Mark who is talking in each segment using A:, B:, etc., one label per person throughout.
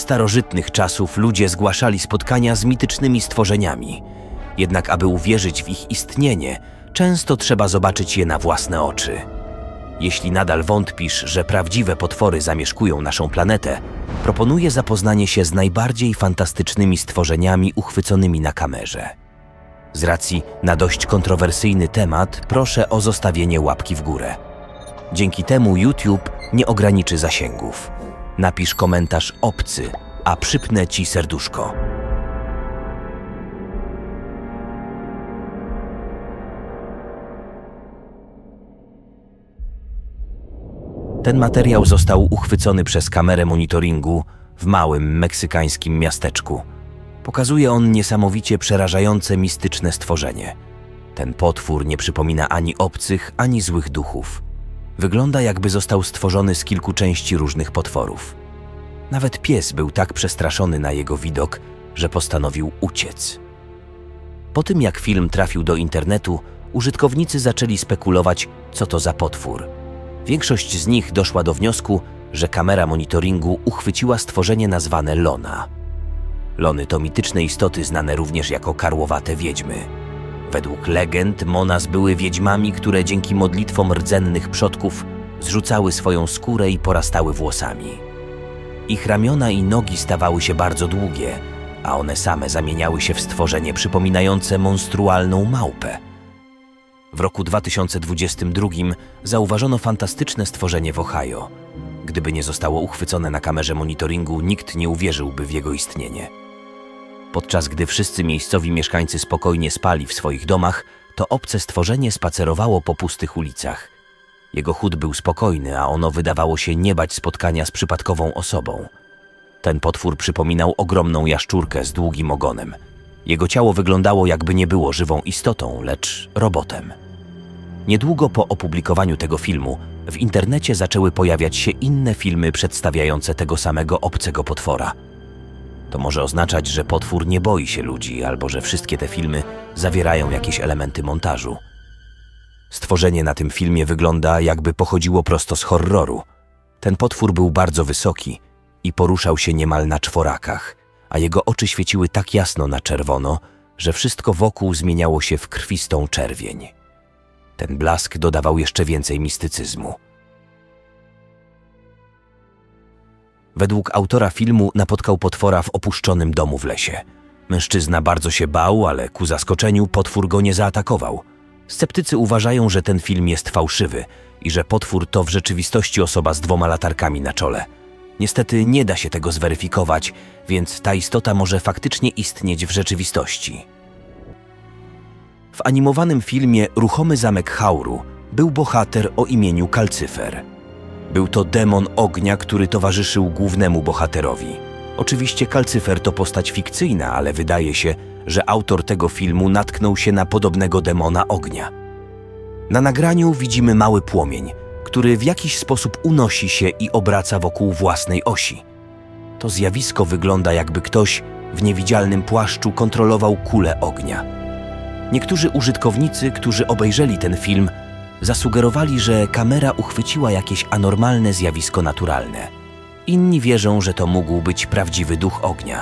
A: starożytnych czasów ludzie zgłaszali spotkania z mitycznymi stworzeniami. Jednak aby uwierzyć w ich istnienie, często trzeba zobaczyć je na własne oczy. Jeśli nadal wątpisz, że prawdziwe potwory zamieszkują naszą planetę, proponuję zapoznanie się z najbardziej fantastycznymi stworzeniami uchwyconymi na kamerze. Z racji na dość kontrowersyjny temat proszę o zostawienie łapki w górę. Dzięki temu YouTube nie ograniczy zasięgów. Napisz komentarz obcy, a przypnę ci serduszko. Ten materiał został uchwycony przez kamerę monitoringu w małym meksykańskim miasteczku. Pokazuje on niesamowicie przerażające, mistyczne stworzenie. Ten potwór nie przypomina ani obcych, ani złych duchów. Wygląda, jakby został stworzony z kilku części różnych potworów. Nawet pies był tak przestraszony na jego widok, że postanowił uciec. Po tym, jak film trafił do internetu, użytkownicy zaczęli spekulować, co to za potwór. Większość z nich doszła do wniosku, że kamera monitoringu uchwyciła stworzenie nazwane Lona. Lony to mityczne istoty znane również jako karłowate wiedźmy. Według legend Monas były wiedźmami, które dzięki modlitwom rdzennych przodków zrzucały swoją skórę i porastały włosami. Ich ramiona i nogi stawały się bardzo długie, a one same zamieniały się w stworzenie przypominające monstrualną małpę. W roku 2022 zauważono fantastyczne stworzenie w Ohio. Gdyby nie zostało uchwycone na kamerze monitoringu, nikt nie uwierzyłby w jego istnienie. Podczas gdy wszyscy miejscowi mieszkańcy spokojnie spali w swoich domach, to obce stworzenie spacerowało po pustych ulicach. Jego chód był spokojny, a ono wydawało się nie bać spotkania z przypadkową osobą. Ten potwór przypominał ogromną jaszczurkę z długim ogonem. Jego ciało wyglądało, jakby nie było żywą istotą, lecz robotem. Niedługo po opublikowaniu tego filmu w internecie zaczęły pojawiać się inne filmy przedstawiające tego samego obcego potwora. To może oznaczać, że potwór nie boi się ludzi, albo że wszystkie te filmy zawierają jakieś elementy montażu. Stworzenie na tym filmie wygląda, jakby pochodziło prosto z horroru. Ten potwór był bardzo wysoki i poruszał się niemal na czworakach, a jego oczy świeciły tak jasno na czerwono, że wszystko wokół zmieniało się w krwistą czerwień. Ten blask dodawał jeszcze więcej mistycyzmu. Według autora filmu napotkał potwora w opuszczonym domu w lesie. Mężczyzna bardzo się bał, ale ku zaskoczeniu potwór go nie zaatakował. Sceptycy uważają, że ten film jest fałszywy i że potwór to w rzeczywistości osoba z 2 latarkami na czole. Niestety nie da się tego zweryfikować, więc ta istota może faktycznie istnieć w rzeczywistości. W animowanym filmie Ruchomy Zamek Hauru był bohater o imieniu Kalcyfer. Był to demon ognia, który towarzyszył głównemu bohaterowi. Oczywiście Kalcyfer to postać fikcyjna, ale wydaje się, że autor tego filmu natknął się na podobnego demona ognia. Na nagraniu widzimy mały płomień, który w jakiś sposób unosi się i obraca wokół własnej osi. To zjawisko wygląda, jakby ktoś w niewidzialnym płaszczu kontrolował kulę ognia. Niektórzy użytkownicy, którzy obejrzeli ten film, zasugerowali, że kamera uchwyciła jakieś anormalne zjawisko naturalne. Inni wierzą, że to mógł być prawdziwy duch ognia.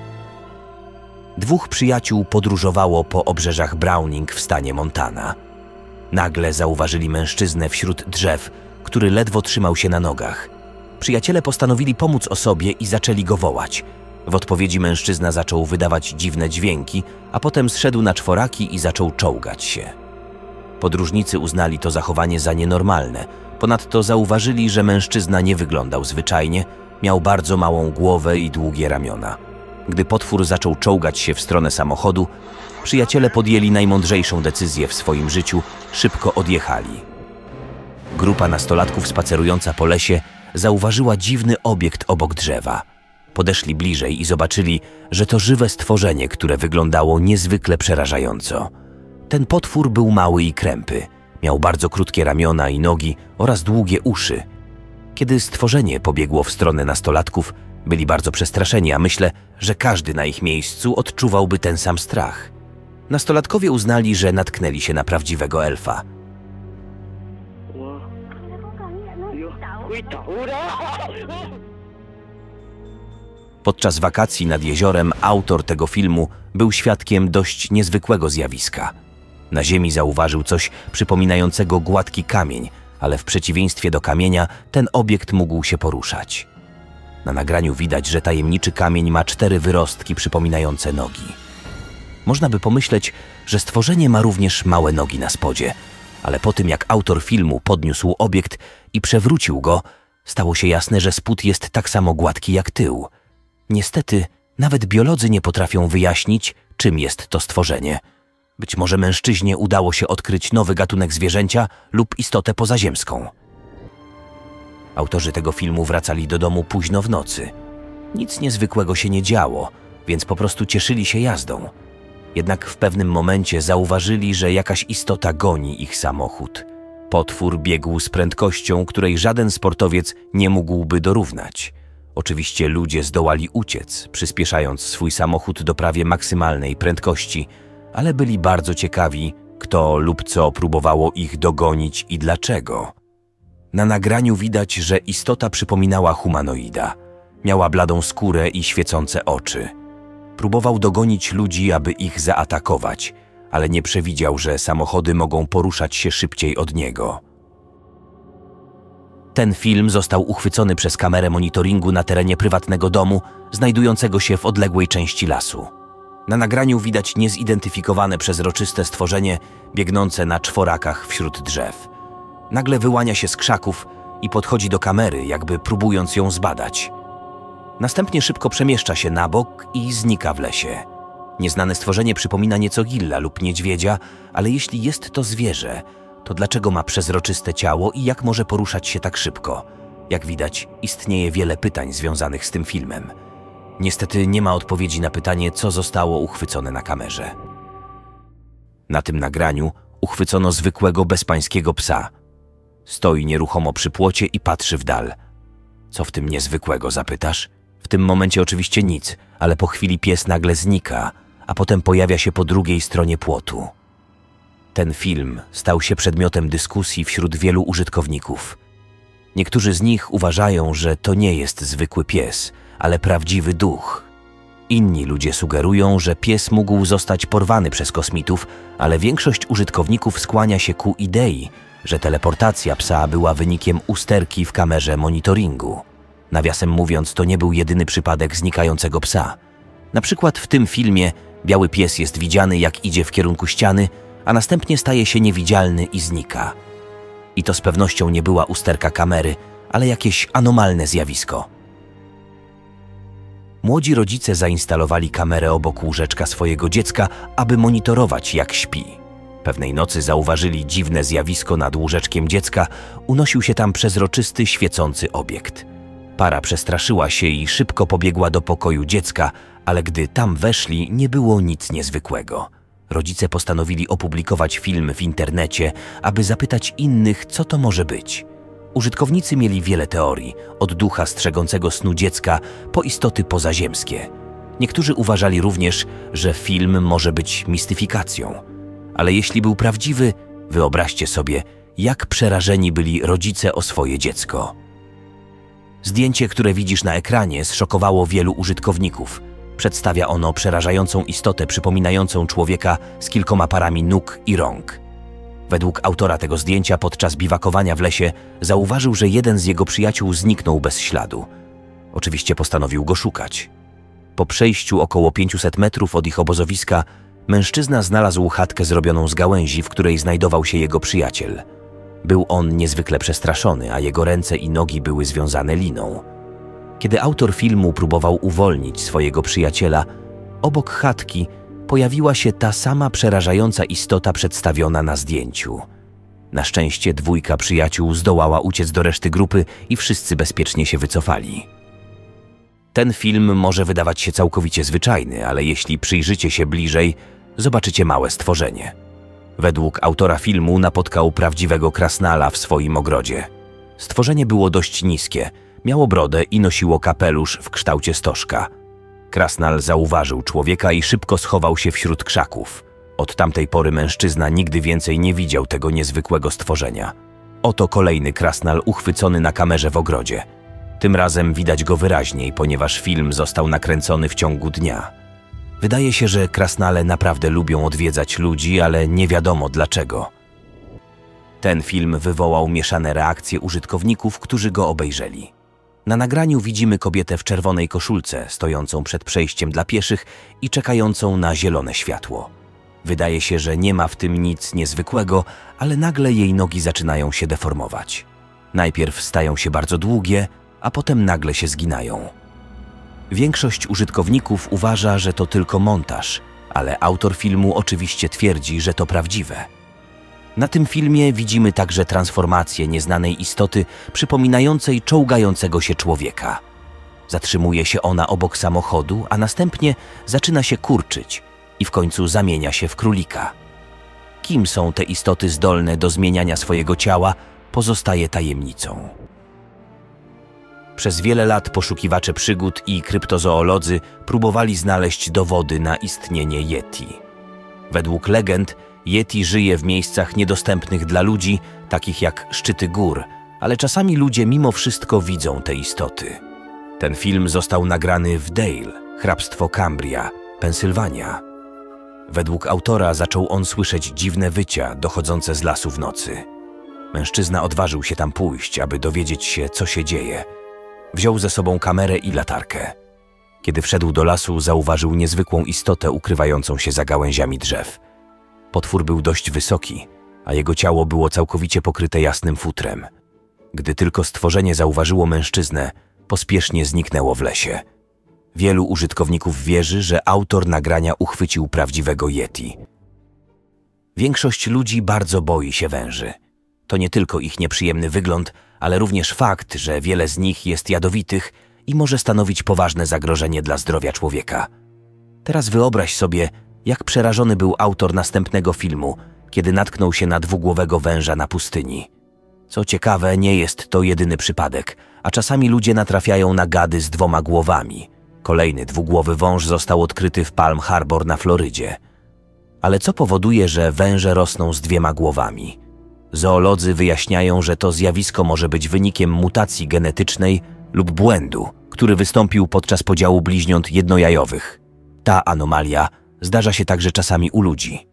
A: 2 przyjaciół podróżowało po obrzeżach Browning w stanie Montana. Nagle zauważyli mężczyznę wśród drzew, który ledwo trzymał się na nogach. Przyjaciele postanowili pomóc osobie i zaczęli go wołać. W odpowiedzi mężczyzna zaczął wydawać dziwne dźwięki, a potem zszedł na czworaki i zaczął czołgać się. Podróżnicy uznali to zachowanie za nienormalne. Ponadto zauważyli, że mężczyzna nie wyglądał zwyczajnie, miał bardzo małą głowę i długie ramiona. Gdy potwór zaczął czołgać się w stronę samochodu, przyjaciele podjęli najmądrzejszą decyzję w swoim życiu, szybko odjechali. Grupa nastolatków spacerująca po lesie zauważyła dziwny obiekt obok drzewa. Podeszli bliżej i zobaczyli, że to żywe stworzenie, które wyglądało niezwykle przerażająco. Ten potwór był mały i krępy. Miał bardzo krótkie ramiona i nogi oraz długie uszy. Kiedy stworzenie pobiegło w stronę nastolatków, byli bardzo przestraszeni, a myślę, że każdy na ich miejscu odczuwałby ten sam strach. Nastolatkowie uznali, że natknęli się na prawdziwego elfa. Podczas wakacji nad jeziorem autor tego filmu był świadkiem dość niezwykłego zjawiska. Na ziemi zauważył coś przypominającego gładki kamień, ale w przeciwieństwie do kamienia ten obiekt mógł się poruszać. Na nagraniu widać, że tajemniczy kamień ma 4 wyrostki przypominające nogi. Można by pomyśleć, że stworzenie ma również małe nogi na spodzie, ale po tym jak autor filmu podniósł obiekt i przewrócił go, stało się jasne, że spód jest tak samo gładki jak tył. Niestety, nawet biolodzy nie potrafią wyjaśnić, czym jest to stworzenie. Być może mężczyźnie udało się odkryć nowy gatunek zwierzęcia lub istotę pozaziemską. Autorzy tego filmu wracali do domu późno w nocy. Nic niezwykłego się nie działo, więc po prostu cieszyli się jazdą. Jednak w pewnym momencie zauważyli, że jakaś istota goni ich samochód. Potwór biegł z prędkością, której żaden sportowiec nie mógłby dorównać. Oczywiście ludzie zdołali uciec, przyspieszając swój samochód do prawie maksymalnej prędkości, ale byli bardzo ciekawi, kto lub co próbowało ich dogonić i dlaczego. Na nagraniu widać, że istota przypominała humanoida. Miała bladą skórę i świecące oczy. Próbował dogonić ludzi, aby ich zaatakować, ale nie przewidział, że samochody mogą poruszać się szybciej od niego. Ten film został uchwycony przez kamerę monitoringu na terenie prywatnego domu, znajdującego się w odległej części lasu. Na nagraniu widać niezidentyfikowane przezroczyste stworzenie biegnące na czworakach wśród drzew. Nagle wyłania się z krzaków i podchodzi do kamery, jakby próbując ją zbadać. Następnie szybko przemieszcza się na bok i znika w lesie. Nieznane stworzenie przypomina nieco gilla lub niedźwiedzia, ale jeśli jest to zwierzę, to dlaczego ma przezroczyste ciało i jak może poruszać się tak szybko? Jak widać, istnieje wiele pytań związanych z tym filmem. Niestety nie ma odpowiedzi na pytanie, co zostało uchwycone na kamerze. Na tym nagraniu uchwycono zwykłego bezpańskiego psa. Stoi nieruchomo przy płocie i patrzy w dal. Co w tym niezwykłego, zapytasz? W tym momencie oczywiście nic, ale po chwili pies nagle znika, a potem pojawia się po drugiej stronie płotu. Ten film stał się przedmiotem dyskusji wśród wielu użytkowników. Niektórzy z nich uważają, że to nie jest zwykły pies, ale prawdziwy duch. Inni ludzie sugerują, że pies mógł zostać porwany przez kosmitów, ale większość użytkowników skłania się ku idei, że teleportacja psa była wynikiem usterki w kamerze monitoringu. Nawiasem mówiąc, to nie był jedyny przypadek znikającego psa. Na przykład w tym filmie biały pies jest widziany, jak idzie w kierunku ściany, a następnie staje się niewidzialny i znika. I to z pewnością nie była usterka kamery, ale jakieś anomalne zjawisko. Młodzi rodzice zainstalowali kamerę obok łóżeczka swojego dziecka, aby monitorować, jak śpi. Pewnej nocy zauważyli dziwne zjawisko nad łóżeczkiem dziecka, unosił się tam przezroczysty, świecący obiekt. Para przestraszyła się i szybko pobiegła do pokoju dziecka, ale gdy tam weszli, nie było nic niezwykłego. Rodzice postanowili opublikować film w internecie, aby zapytać innych, co to może być. Użytkownicy mieli wiele teorii, od ducha strzegącego snu dziecka po istoty pozaziemskie. Niektórzy uważali również, że film może być mistyfikacją. Ale jeśli był prawdziwy, wyobraźcie sobie, jak przerażeni byli rodzice o swoje dziecko. Zdjęcie, które widzisz na ekranie, zszokowało wielu użytkowników. Przedstawia ono przerażającą istotę przypominającą człowieka z kilkoma parami nóg i rąk. Według autora tego zdjęcia podczas biwakowania w lesie zauważył, że jeden z jego przyjaciół zniknął bez śladu. Oczywiście postanowił go szukać. Po przejściu około 500 metrów od ich obozowiska mężczyzna znalazł chatkę zrobioną z gałęzi, w której znajdował się jego przyjaciel. Był on niezwykle przestraszony, a jego ręce i nogi były związane liną. Kiedy autor filmu próbował uwolnić swojego przyjaciela, obok chatki pojawiła się ta sama przerażająca istota przedstawiona na zdjęciu. Na szczęście dwójka przyjaciół zdołała uciec do reszty grupy i wszyscy bezpiecznie się wycofali. Ten film może wydawać się całkowicie zwyczajny, ale jeśli przyjrzycie się bliżej, zobaczycie małe stworzenie. Według autora filmu napotkał prawdziwego krasnala w swoim ogrodzie. Stworzenie było dość niskie, miało brodę i nosiło kapelusz w kształcie stożka. Krasnal zauważył człowieka i szybko schował się wśród krzaków. Od tamtej pory mężczyzna nigdy więcej nie widział tego niezwykłego stworzenia. Oto kolejny krasnal uchwycony na kamerze w ogrodzie. Tym razem widać go wyraźniej, ponieważ film został nakręcony w ciągu dnia. Wydaje się, że krasnale naprawdę lubią odwiedzać ludzi, ale nie wiadomo dlaczego. Ten film wywołał mieszane reakcje użytkowników, którzy go obejrzeli. Na nagraniu widzimy kobietę w czerwonej koszulce, stojącą przed przejściem dla pieszych i czekającą na zielone światło. Wydaje się, że nie ma w tym nic niezwykłego, ale nagle jej nogi zaczynają się deformować. Najpierw stają się bardzo długie, a potem nagle się zginają. Większość użytkowników uważa, że to tylko montaż, ale autor filmu oczywiście twierdzi, że to prawdziwe. Na tym filmie widzimy także transformację nieznanej istoty przypominającej czołgającego się człowieka. Zatrzymuje się ona obok samochodu, a następnie zaczyna się kurczyć i w końcu zamienia się w królika. Kim są te istoty zdolne do zmieniania swojego ciała, pozostaje tajemnicą. Przez wiele lat poszukiwacze przygód i kryptozoolodzy próbowali znaleźć dowody na istnienie Yeti. Według legend Yeti żyje w miejscach niedostępnych dla ludzi, takich jak szczyty gór, ale czasami ludzie mimo wszystko widzą te istoty. Ten film został nagrany w Dale, hrabstwo Cambria, Pensylwania. Według autora zaczął on słyszeć dziwne wycia dochodzące z lasu w nocy. Mężczyzna odważył się tam pójść, aby dowiedzieć się, co się dzieje. Wziął ze sobą kamerę i latarkę. Kiedy wszedł do lasu, zauważył niezwykłą istotę ukrywającą się za gałęziami drzew. Potwór był dość wysoki, a jego ciało było całkowicie pokryte jasnym futrem. Gdy tylko stworzenie zauważyło mężczyznę, pospiesznie zniknęło w lesie. Wielu użytkowników wierzy, że autor nagrania uchwycił prawdziwego Yeti. Większość ludzi bardzo boi się węży. To nie tylko ich nieprzyjemny wygląd, ale również fakt, że wiele z nich jest jadowitych i może stanowić poważne zagrożenie dla zdrowia człowieka. Teraz wyobraź sobie, jak przerażony był autor następnego filmu, kiedy natknął się na dwugłowego węża na pustyni. Co ciekawe, nie jest to jedyny przypadek, a czasami ludzie natrafiają na gady z 2 głowami. Kolejny dwugłowy wąż został odkryty w Palm Harbor na Florydzie. Ale co powoduje, że węże rosną z 2 głowami? Zoolodzy wyjaśniają, że to zjawisko może być wynikiem mutacji genetycznej lub błędu, który wystąpił podczas podziału bliźniąt jednojajowych. Ta anomalia zdarza się także czasami u ludzi.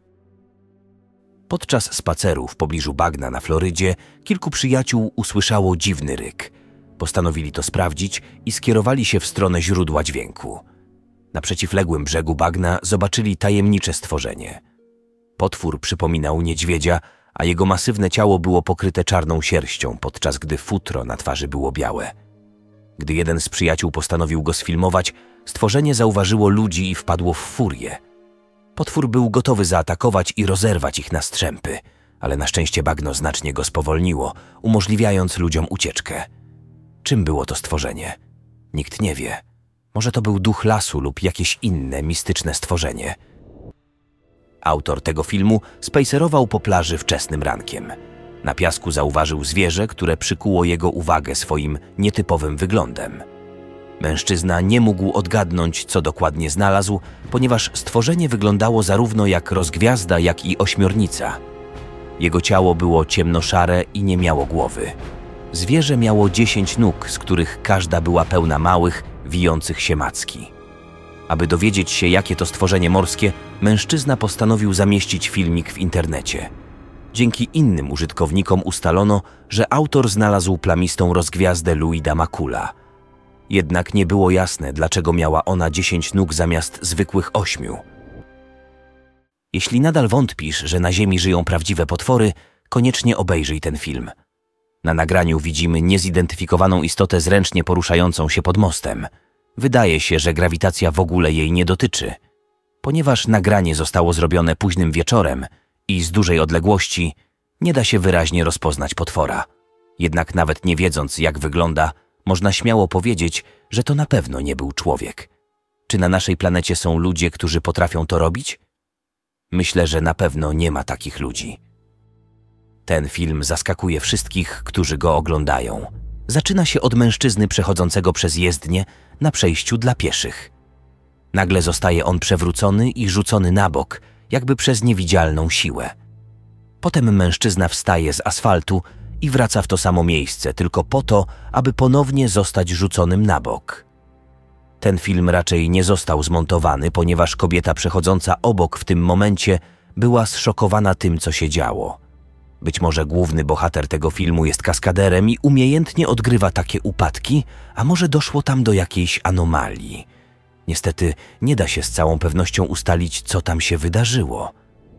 A: Podczas spaceru w pobliżu bagna na Florydzie kilku przyjaciół usłyszało dziwny ryk. Postanowili to sprawdzić i skierowali się w stronę źródła dźwięku. Na przeciwległym brzegu bagna zobaczyli tajemnicze stworzenie. Potwór przypominał niedźwiedzia, a jego masywne ciało było pokryte czarną sierścią, podczas gdy futro na twarzy było białe. Gdy jeden z przyjaciół postanowił go sfilmować, stworzenie zauważyło ludzi i wpadło w furię. Potwór był gotowy zaatakować i rozerwać ich na strzępy, ale na szczęście bagno znacznie go spowolniło, umożliwiając ludziom ucieczkę. Czym było to stworzenie? Nikt nie wie. Może to był duch lasu lub jakieś inne mistyczne stworzenie. Autor tego filmu spacerował po plaży wczesnym rankiem. Na piasku zauważył zwierzę, które przykuło jego uwagę swoim nietypowym wyglądem. Mężczyzna nie mógł odgadnąć, co dokładnie znalazł, ponieważ stworzenie wyglądało zarówno jak rozgwiazda, jak i ośmiornica. Jego ciało było ciemnoszare i nie miało głowy. Zwierzę miało 10 nóg, z których każda była pełna małych, wijących się macki. Aby dowiedzieć się, jakie to stworzenie morskie, mężczyzna postanowił zamieścić filmik w internecie. Dzięki innym użytkownikom ustalono, że autor znalazł plamistą rozgwiazdę Luida Macula. Jednak nie było jasne, dlaczego miała ona 10 nóg zamiast zwykłych 8. Jeśli nadal wątpisz, że na Ziemi żyją prawdziwe potwory, koniecznie obejrzyj ten film. Na nagraniu widzimy niezidentyfikowaną istotę zręcznie poruszającą się pod mostem. Wydaje się, że grawitacja w ogóle jej nie dotyczy. Ponieważ nagranie zostało zrobione późnym wieczorem i z dużej odległości, nie da się wyraźnie rozpoznać potwora. Jednak nawet nie wiedząc, jak wygląda, można śmiało powiedzieć, że to na pewno nie był człowiek. Czy na naszej planecie są ludzie, którzy potrafią to robić? Myślę, że na pewno nie ma takich ludzi. Ten film zaskakuje wszystkich, którzy go oglądają. Zaczyna się od mężczyzny przechodzącego przez jezdnię na przejściu dla pieszych. Nagle zostaje on przewrócony i rzucony na bok, jakby przez niewidzialną siłę. Potem mężczyzna wstaje z asfaltu i wraca w to samo miejsce tylko po to, aby ponownie zostać rzuconym na bok. Ten film raczej nie został zmontowany, ponieważ kobieta przechodząca obok w tym momencie była zszokowana tym, co się działo. Być może główny bohater tego filmu jest kaskaderem i umiejętnie odgrywa takie upadki, a może doszło tam do jakiejś anomalii. Niestety nie da się z całą pewnością ustalić, co tam się wydarzyło.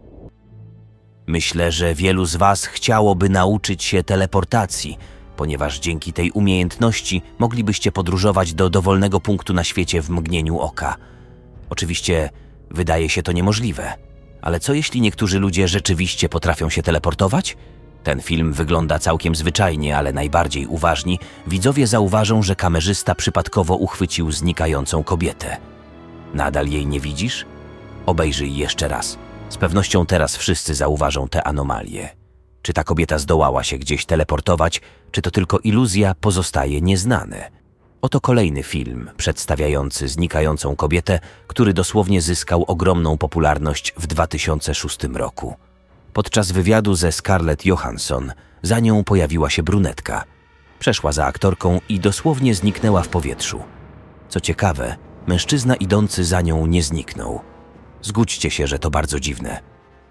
A: Myślę, że wielu z Was chciałoby nauczyć się teleportacji, ponieważ dzięki tej umiejętności moglibyście podróżować do dowolnego punktu na świecie w mgnieniu oka. Oczywiście wydaje się to niemożliwe, ale co jeśli niektórzy ludzie rzeczywiście potrafią się teleportować? Ten film wygląda całkiem zwyczajnie, ale najbardziej uważni widzowie zauważą, że kamerzysta przypadkowo uchwycił znikającą kobietę. Nadal jej nie widzisz? Obejrzyj jeszcze raz. Z pewnością teraz wszyscy zauważą tę anomalię. Czy ta kobieta zdołała się gdzieś teleportować, czy to tylko iluzja, pozostaje nieznane. Oto kolejny film przedstawiający znikającą kobietę, który dosłownie zyskał ogromną popularność w 2006 roku. Podczas wywiadu ze Scarlett Johansson za nią pojawiła się brunetka. Przeszła za aktorką i dosłownie zniknęła w powietrzu. Co ciekawe, mężczyzna idący za nią nie zniknął. Zgódźcie się, że to bardzo dziwne.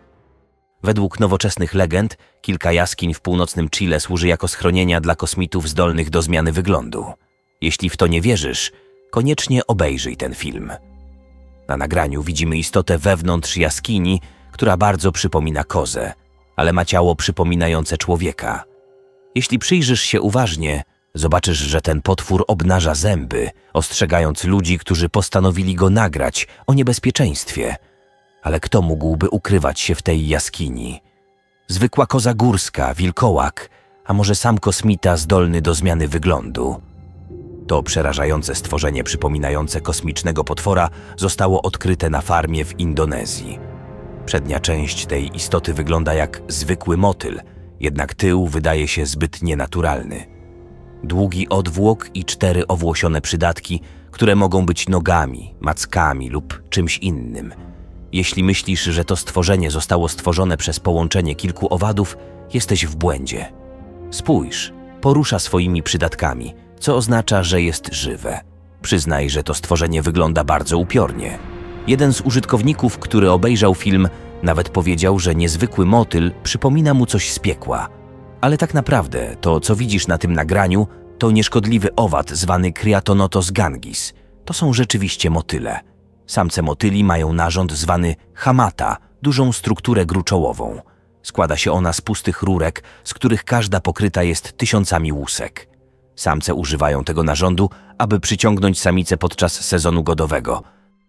A: Według nowoczesnych legend kilka jaskiń w północnym Chile służy jako schronienia dla kosmitów zdolnych do zmiany wyglądu. Jeśli w to nie wierzysz, koniecznie obejrzyj ten film. Na nagraniu widzimy istotę wewnątrz jaskini, która bardzo przypomina kozę, ale ma ciało przypominające człowieka. Jeśli przyjrzysz się uważnie, zobaczysz, że ten potwór obnaża zęby, ostrzegając ludzi, którzy postanowili go nagrać, o niebezpieczeństwie. Ale kto mógłby ukrywać się w tej jaskini? Zwykła koza górska, wilkołak, a może sam kosmita zdolny do zmiany wyglądu? To przerażające stworzenie przypominające kosmicznego potwora zostało odkryte na farmie w Indonezji. Przednia część tej istoty wygląda jak zwykły motyl, jednak tył wydaje się zbyt nienaturalny. Długi odwłok i 4 owłosione przydatki, które mogą być nogami, mackami lub czymś innym. Jeśli myślisz, że to stworzenie zostało stworzone przez połączenie kilku owadów, jesteś w błędzie. Spójrz, porusza swoimi przydatkami, co oznacza, że jest żywe. Przyznaj, że to stworzenie wygląda bardzo upiornie. Jeden z użytkowników, który obejrzał film, nawet powiedział, że niezwykły motyl przypomina mu coś z piekła. Ale tak naprawdę to, co widzisz na tym nagraniu, to nieszkodliwy owad zwany Kreatonotos gangis. To są rzeczywiście motyle. Samce motyli mają narząd zwany hamata, dużą strukturę gruczołową. Składa się ona z pustych rurek, z których każda pokryta jest tysiącami łusek. Samce używają tego narządu, aby przyciągnąć samicę podczas sezonu godowego.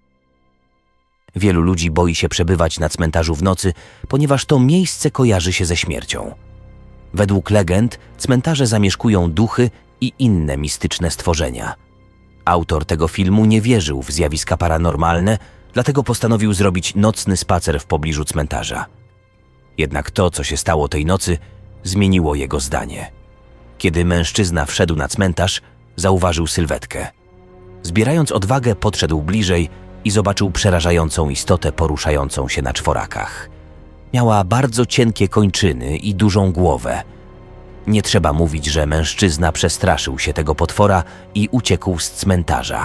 A: Wielu ludzi boi się przebywać na cmentarzu w nocy, ponieważ to miejsce kojarzy się ze śmiercią. Według legend cmentarze zamieszkują duchy i inne mistyczne stworzenia. Autor tego filmu nie wierzył w zjawiska paranormalne, dlatego postanowił zrobić nocny spacer w pobliżu cmentarza. Jednak to, co się stało tej nocy, zmieniło jego zdanie. Kiedy mężczyzna wszedł na cmentarz, zauważył sylwetkę. Zbierając odwagę, podszedł bliżej i zobaczył przerażającą istotę poruszającą się na czworakach. Miała bardzo cienkie kończyny i dużą głowę. Nie trzeba mówić, że mężczyzna przestraszył się tego potwora i uciekł z cmentarza.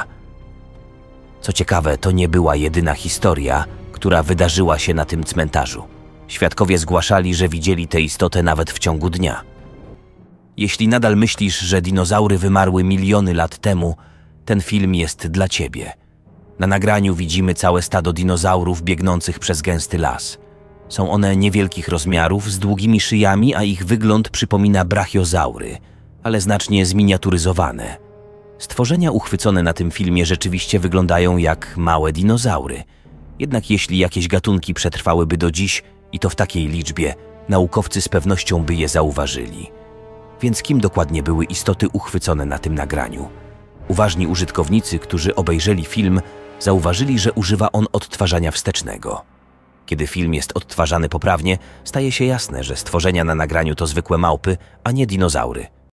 A: Co ciekawe, to nie była jedyna historia, która wydarzyła się na tym cmentarzu. Świadkowie zgłaszali, że widzieli tę istotę nawet w ciągu dnia. Jeśli nadal myślisz, że dinozaury wymarły miliony lat temu, ten film jest dla ciebie. Na nagraniu widzimy całe stado dinozaurów biegnących przez gęsty las. Są one niewielkich rozmiarów, z długimi szyjami, a ich wygląd przypomina brachiozaury, ale znacznie zminiaturyzowane. Stworzenia uchwycone na tym filmie rzeczywiście wyglądają jak małe dinozaury. Jednak jeśli jakieś gatunki przetrwałyby do dziś, i to w takiej liczbie, naukowcy z pewnością by je zauważyli. Więc kim dokładnie były istoty uchwycone na tym nagraniu? Uważni użytkownicy, którzy obejrzeli film, zauważyli, że używa on odtwarzania wstecznego. Kiedy film jest odtwarzany poprawnie, staje się jasne, że stworzenia na nagraniu to zwykłe małpy, a nie dinozaury.